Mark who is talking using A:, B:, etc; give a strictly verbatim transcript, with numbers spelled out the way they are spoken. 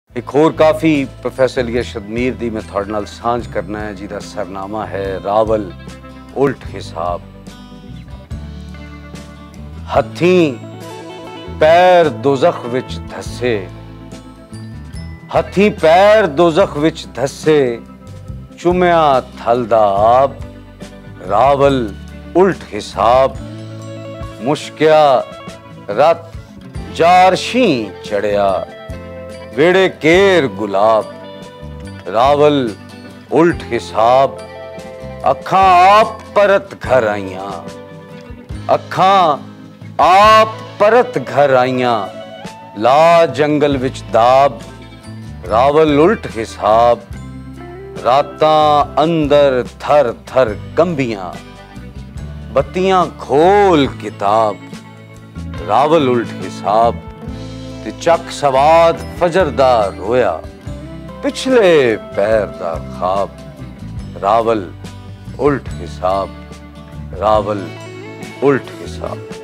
A: एक होर काफ़ी प्रोफैसर अरशद मीर दी मैं थोड़े नाल सांझ करना है जिहदा सरनामा है रावल उल्ट हिसाब। हथीं पैर दोज़ख विच धस्से, हथीं पैर दोज़ख विच धस्से, चुम्या थल दा आब, रावल उल्ट हिसाब। मुश्किया रत जारशी चढ़िया, वेड़े केर गुलाब, रावल उल्ट हिसाब। अखां आप परत घर आईयां, अखां आप परत घर आईयां, ला जंगल विच दाब, रावल उल्ट हिसाब। रातां अंदर थर थर कंबियां, बत्तियां खोल किताब, रावल उल्ट हिसाब। ते चक सवाद फजर दा रोया, पिछले पैर दा ख्वाब, रावल उल्ट हिसाब, रावल उल्ट हिसाब।